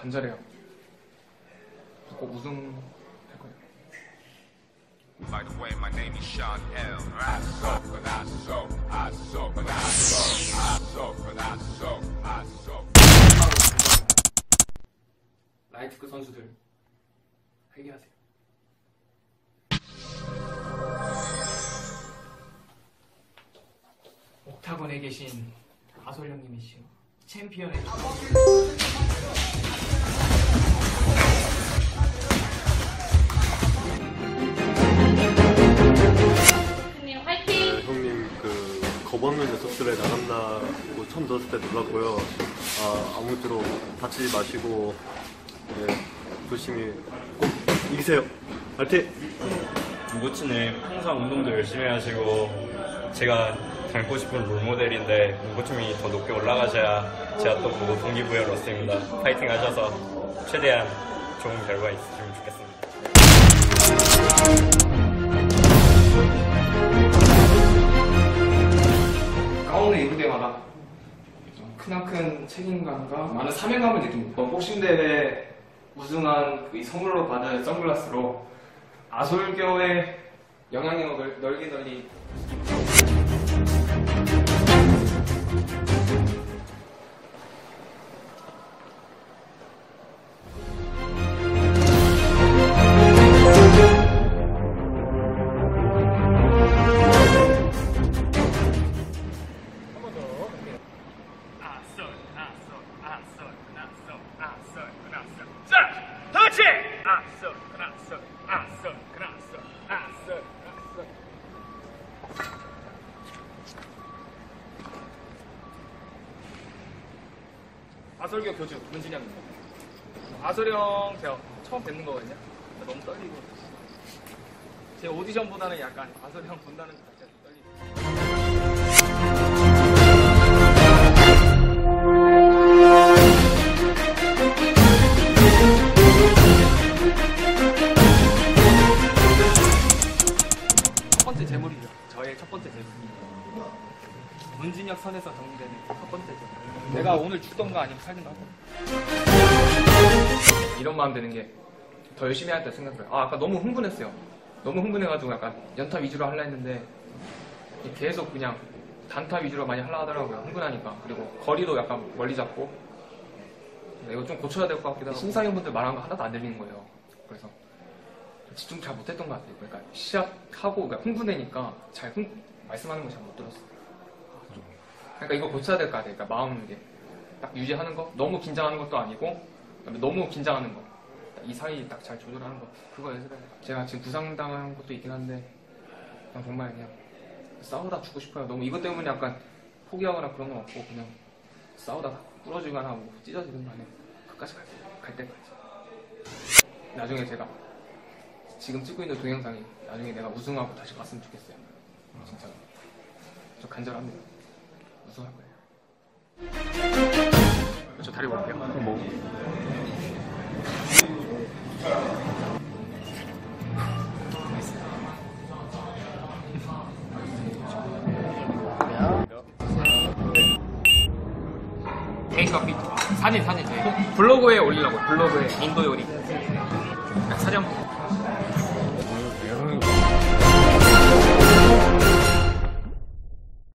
간절해요. 꼭 우승할 거예요. By the way, my name is Sean L. I suck, but I suck. I suck, but I suck. I suck, but I suck. I suck. 라이트급 선수들 회개하세요. 옥타곤에 계신 아솔 형님이시여, 챔피언의 형님 화이팅! 형님 겁 없는 녀석들에 나간다고 처음 들었을 때 놀랐고요. 아무쪼록 다치지 마시고 열심히 꼭 이기세요. 파이팅! 문고치님 항상 운동도 열심히 하시고 제가 닮고 싶은 롤모델인데 문고침이 더 높게 올라가셔야 제가 또 보고 동기부여를 얻습니다. 파이팅 하셔서 최대한 좋은 결과 있으시면 좋겠습니다. 가운데 입을 때마다 크나큰 책임감과 많은 사명감을 느낍니다. 복싱대회 우승한 이 선물로 받은 선글라스로 아솔교의 영향력을 널리 아솔교 교주 문진영입니다. 아솔형 제가 처음 뵙는 거거든요. 너무 떨리고 제 오디션보다는 약간 아솔형 본다는 것 자체가 좀 떨리고. 첫 번째 재물이죠. 저의 첫 번째 재물. 문진혁 선에서 정리되는 첫 번째 재물. 내가 오늘 죽던가 아니면 살든가 하고 이런 마음 드는 게 더 열심히 해야 될 생각 들어요. 아까 너무 흥분했어요. 너무 흥분해가지고 약간 연타 위주로 하려 했는데 계속 그냥 단타 위주로 많이 하려 하더라고요. 흥분하니까. 그리고 거리도 약간 멀리 잡고 이거 좀 고쳐야 될 것 같기도 하고 심사위원분들 말하는 거 하나도 안 들리는 거예요. 그래서 집중 잘 못했던 것 같아요. 그러니까 시작하고 그러니까 흥분되니까 말씀하는 거 잘 못 들었어요. 그러니까 이거 고쳐야 될 것 같아요. 그러니까 마음 이게 딱 유지하는 거, 너무 긴장하는 것도 아니고 너무 긴장하는 거, 이 사이 딱 잘 조절하는 거, 그거 연습해야 돼요. 제가 지금 부상당한 것도 있긴 한데 그냥 정말 그냥 싸우다 죽고 싶어요. 너무 이것 때문에 약간 포기하거나 그런 건 없고 그냥 싸우다 부러지거나 뭐 찢어지든 간에 끝까지 갈 때까지. 나중에 제가 지금 찍고 있는 동영상이 나중에 내가 우승하고 다시 봤으면 좋겠어요. 진짜 저 간절합니다. 우승할 거예요. 저 다리 볼게요. 뭐? 케이크커피 사진 블로그에 올리려고. 블로그에 인도 요리 사진